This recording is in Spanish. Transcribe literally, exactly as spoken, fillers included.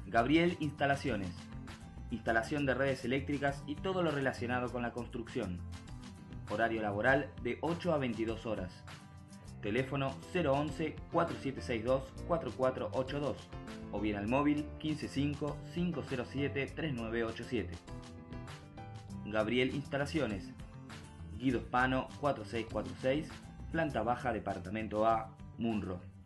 Gabriel Instalaciones. Instalación de redes eléctricas y todo lo relacionado con la construcción. Horario laboral de ocho a veintidós horas. Teléfono cero once, cuatro siete seis dos, cuatro cuatro ocho dos o bien al móvil quince cinco, cinco cero siete, tres nueve ocho siete. Gabriel Instalaciones. Guido Hispano cuatro seis cuatro seis, planta baja, departamento A, Munro.